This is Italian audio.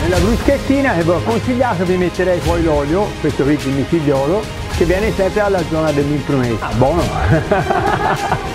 nella bruschettina che vi ho consigliato vi metterei poi l'olio, questo qui di micidiolo, che viene sempre dalla zona dell'impruneta. Ah, buono!